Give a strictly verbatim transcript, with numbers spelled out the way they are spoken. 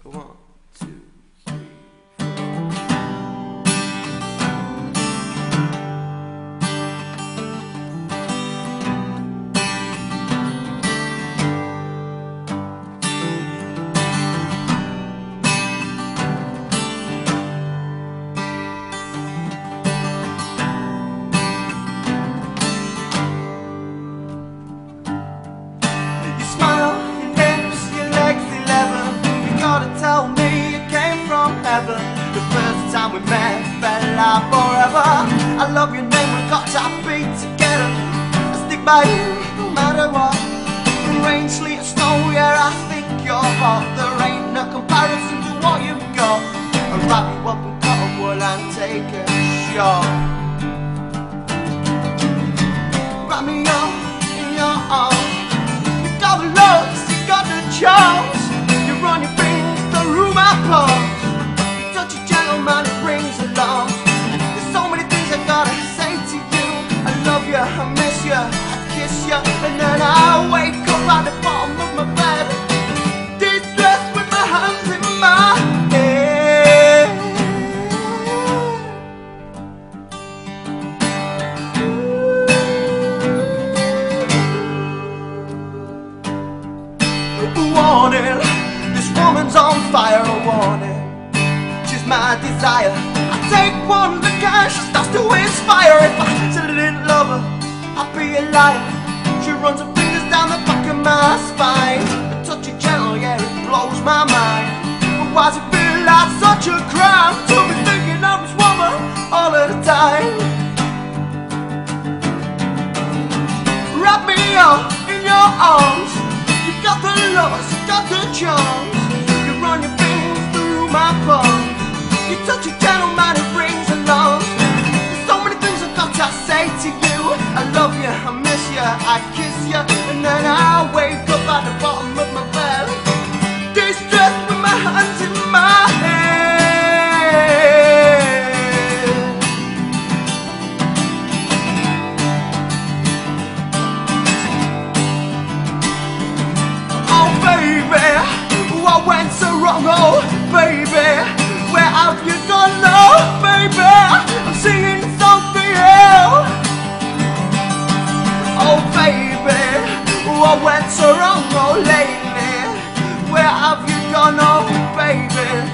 One, two. Tell me you came from heaven. The first time we met felt like forever. I love your name, we've got to be together. I stick by you no matter what. Rain, sleet, snow, yeah, I think you're hot. There ain't no comparison to what you've got. I'll wrap you up in cotton wool and take a shot. Wrap me up in your arms. You got the looks, you got the charms. You run your fingers through my palms. You touch a gentleman, it rings alarms. There's so many things I gotta say to you. I love you, I miss you, I kiss you, and then I wake up at the bottom of my bed, distressed with my hands in my head. Warning, this woman's on fire, a warning. She's my desire. I take one look and she starts to inspire. If I said I didn't love her, I'd be a liar. She runs her fingers down the back of my spine. A touch of gentle, yeah, it blows my mind. But why's it feel like such a crime to be thinking of this woman all of the time? Wrap me up in your arms. You got the love, you got the charms. You run your fingers through my palms. You touch a gentleman, it rings alarms. There's so many things I've got to say to you. I love you, I miss you, I kiss you, and then I wake up at the bottom of my bed, distressed with my hands in my head. Oh baby, what went so wrong? Oh baby, where have you gone now, baby? I'm singing something else. Oh baby, what went so wrong? Oh lady, where have you gone? Oh baby.